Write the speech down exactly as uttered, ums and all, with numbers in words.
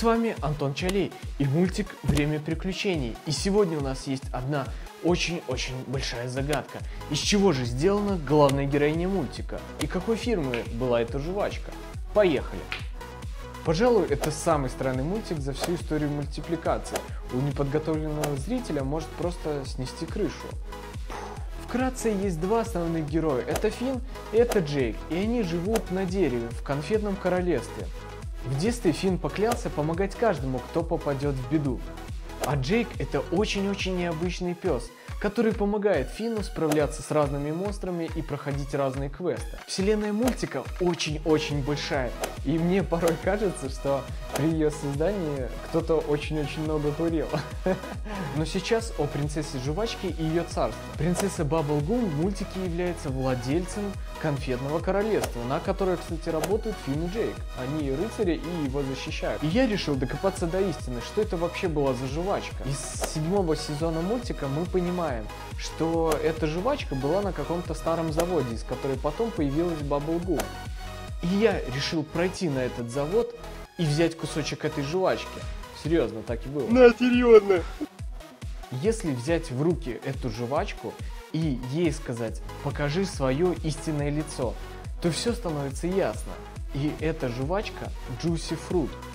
С вами Антон Чалей и мультик «Время приключений». И сегодня у нас есть одна очень-очень большая загадка. Из чего же сделана главная героиня мультика? И какой фирмы была эта жвачка? Поехали! Пожалуй, это самый странный мультик за всю историю мультипликации. У неподготовленного зрителя может просто снести крышу. Вкратце, есть два основных героя. Это Финн и это Джейк. И они живут на дереве в конфетном королевстве. В детстве Финн поклялся помогать каждому, кто попадет в беду. А Джейк – это очень-очень необычный пес, который помогает Финну справляться с разными монстрами и проходить разные квесты. Вселенная мультика очень-очень большая, и мне порой кажется, что при ее создании кто-то очень-очень много курил. Но сейчас о принцессе жвачки и ее царстве. Принцесса Бабл-Гум в мультике является владельцем конфетного королевства, на которое, кстати, работают Финн и Джейк. Они рыцари и его защищают. И я решил докопаться до истины, что это вообще была за жвачка. Из седьмого сезона мультика мы понимаем, что эта жвачка была на каком-то старом заводе, из которой потом появилась Бабл-Гум. И я решил пройти на этот завод и взять кусочек этой жвачки. Серьезно, так и было. На, серьезно. Если взять в руки эту жвачку и ей сказать «покажи свое истинное лицо», то все становится ясно. И эта жвачка Juicy Fruit.